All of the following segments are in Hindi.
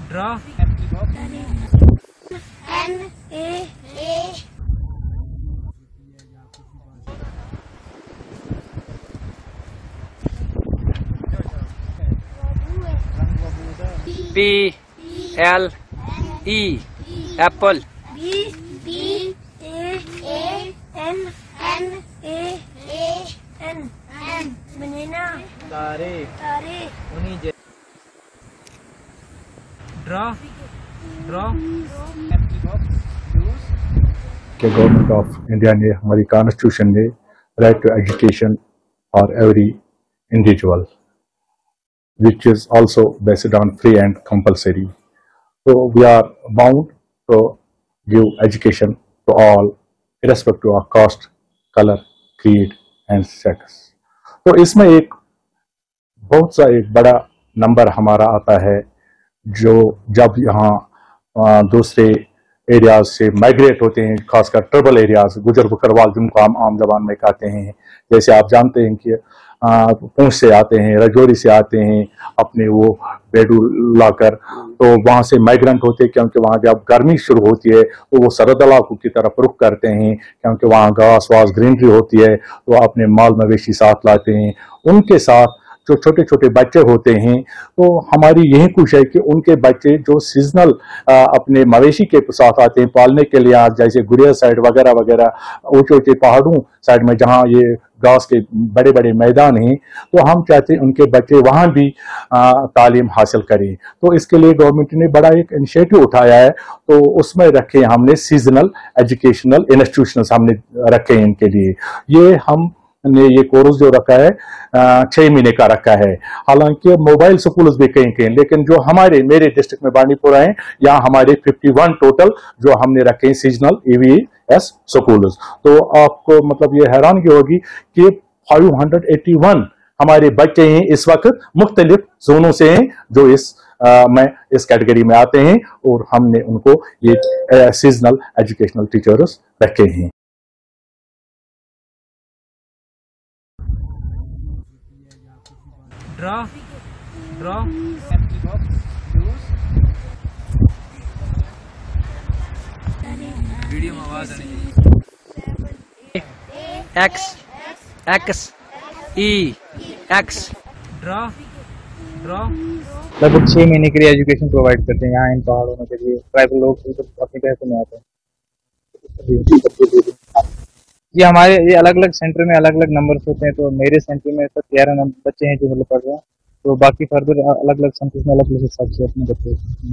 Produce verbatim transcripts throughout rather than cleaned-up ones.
Draw N A A P L E apple B B A A N N A A N N banana तारे तारे उन्हीं जे ड्रा ड्रा कि गवर्नमेंट ऑफ इंडिया ने हमारी कॉन्स्टिट्यूशन ने right to education for every individual which is also based on free and compulsory. So we are bound to give education to all irrespective of caste, color, creed and sex. तो इसमें एक बहुत सा एक बड़ा नंबर हमारा आता है जो जब यहाँ दूसरे एरियाज से माइग्रेट होते हैं, खासकर ट्राइबल एरियाज, गुजर बकरवाल जिनको हम आम जबान में कहते हैं। जैसे आप जानते हैं कि पूंछ से आते हैं, राजौरी से आते हैं अपने वो बेडू लाकर, तो वहां से माइग्रेंट होते हैं क्योंकि वहां जब गर्मी शुरू होती है तो वो सरहद इलाकों की तरफ रुख करते हैं क्योंकि वहां घास वास ग्रीनरी होती है, तो अपने माल मवेशी साथ लाते हैं। उनके साथ जो छोटे छोटे बच्चे होते हैं तो हमारी यही कोशिश है कि उनके बच्चे जो सीजनल अपने मवेशी के साथ आते हैं पालने के लिए, जैसे गुड़िया साइड वगैरह वगैरह ऊंचे ऊंचे पहाड़ों साइड में जहाँ ये घास के बड़े बड़े मैदान हैं, तो हम चाहते हैं उनके बच्चे वहाँ भी आ, तालीम हासिल करें। तो इसके लिए गवर्नमेंट ने बड़ा एक इनिशिएटिव उठाया है, तो उसमें रखे हमने सीजनल एजुकेशनल इंस्टीट्यूशंस हमने रखे हैं इनके लिए। ये हम ने ये कोर्स जो रखा है छह महीने का रखा है। हालांकि मोबाइल स्कूल्स भी कहीं कहीं, लेकिन जो हमारे मेरे डिस्ट्रिक्ट में बांडीपुरा है, यहाँ हमारे इक्यावन टोटल जो हमने रखे हैं सीजनल ईवीएस स्कूल्स। तो आपको मतलब ये हैरानगी होगी कि पाँच सौ इक्यासी हमारे बच्चे हैं इस वक्त मुख्तलिफ जोनों से हैं जो इस आ, में इस कैटेगरी में आते हैं, और हमने उनको ये सीजनल एजुकेशनल टीचर्स रखे हैं। ड्रा ड्रा वीडियो में आवाज आनी चाहिए। X X E X draw draw लगभग छह महीने के लिए एजुकेशन प्रोवाइड करते हैं यहाँ इन पहाड़ों में के लिए। ट्राइबल लोग अपने पैसे में आते हैं। ये हमारे ये अलग अलग सेंटर में अलग अलग नंबर्स होते हैं, तो मेरे सेंटर में तो ग्यारह नंबर बच्चे हैं जो मतलब पढ़ रहे हैं, तो बाकी फर्दर अलग अलग सेंटर्स में अलग अलग हिसाब से अपने बच्चे।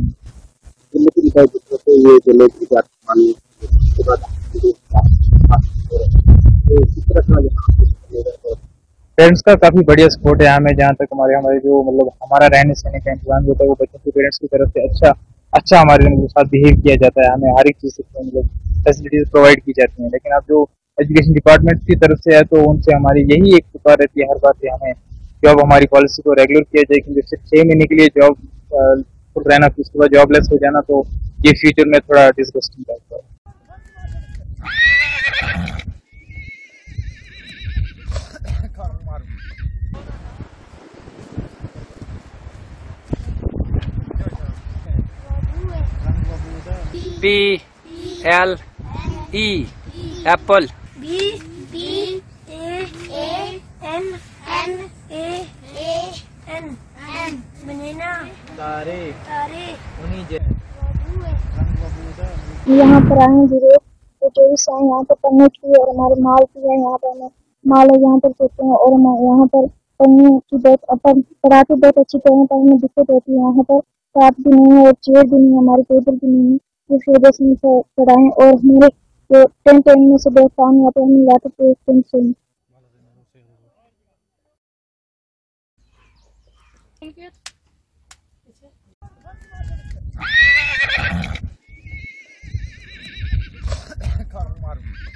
पेरेंट्स का काफी बढ़िया सपोर्ट है हमें, जहाँ तक हमारे हमारे जो मतलब हमारा रहने सहने का इंतजाम होता है वो बच्चों के पेरेंट्स की तरफ से अच्छा अच्छा हमारे मतलब साथ बिहेव किया जाता है। हमें हर एक चीज मतलब फैसिलिटीज प्रोवाइड की जाती हैं। लेकिन अब जो एजुकेशन डिपार्टमेंट की तरफ से है तो उनसे हमारी यही एक पुकार रहती है हर बार से हमें जॉब हमारी पॉलिसी को रेगुलर किया जाए, क्योंकि सिर्फ छह महीने के लिए जॉब फुल रहना फिर उसके बाद जॉबलेस हो जाना तो ये फ्यूचर में थोड़ा डिस्गस्टिंग लगता है। P L E apple B B A A N N A A N N banana तारे तारे उन्हीं जे यहाँ पर आए हैं जीरो तो टूरिस्ट आए यहाँ पर पढ़ने की, और हमारे माल भी है यहाँ पर, हमें माल है यहाँ पर सोते हैं, और हम यहाँ पर पढ़ने की बहुत पढ़ाते बहुत अच्छी तरह पर हमें दिक्कत होती है। यहाँ पर रात भी नहीं है और चेयर भी नहीं है, हमारे टेबल भी नहीं है, इस वजह से हम पढ़ाएं। और हमारे जो टेंट में से बहुत पानी आता है, हम लाते थे टेंट से। मारू